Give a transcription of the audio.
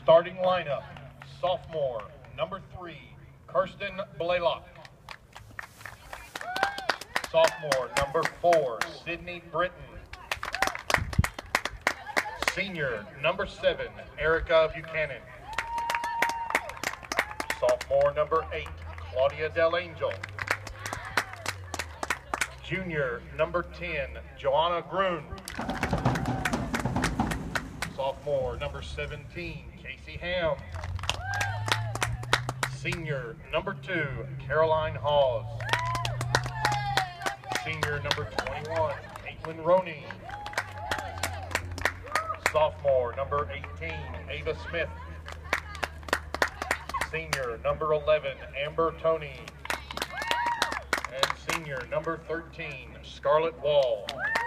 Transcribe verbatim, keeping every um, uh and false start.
Starting lineup, sophomore, number three, Kirsten Blaylock. Sophomore, number four, Sydney Britton. Senior, number seven, Erica Buchanan. Sophomore, number eight, Claudia Del Angel. Junior, number ten, Joanna Grun. Sophomore, number seventeen, Casey Ham. Senior, number two, Caroline Hawes. Senior, number twenty-one, Caitlin Roney. Sophomore, number eighteen, Ava Smith. Senior, number eleven, Amber Tony. And senior, number thirteen, Scarlett Wall.